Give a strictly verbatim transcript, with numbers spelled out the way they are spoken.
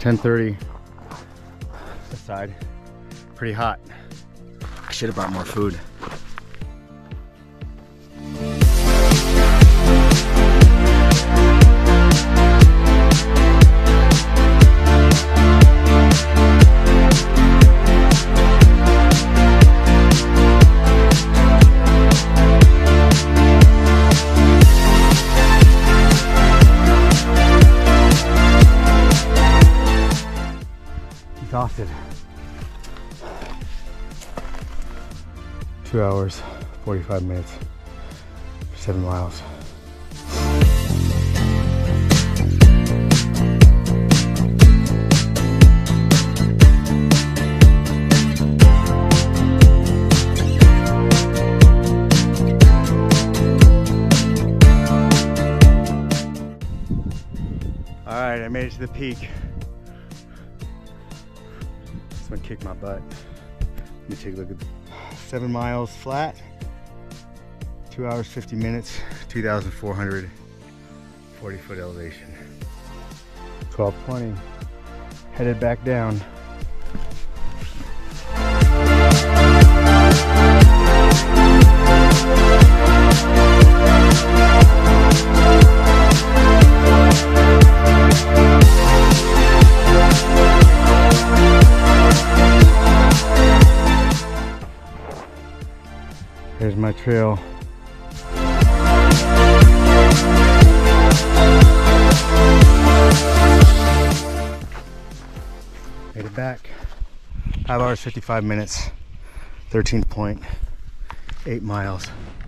ten thirty. This side, pretty hot. I should have brought more food. Exhausted. Two hours, forty-five minutes, seven miles. All right, I made it to the peak. This one kicked my butt. Let me take a look at the seven miles flat, two hours, fifty minutes, two thousand four hundred forty foot elevation. twelve twenty, headed back down. Here's my trail. Made it back. Five hours, fifty-five minutes, thirteen point eight miles.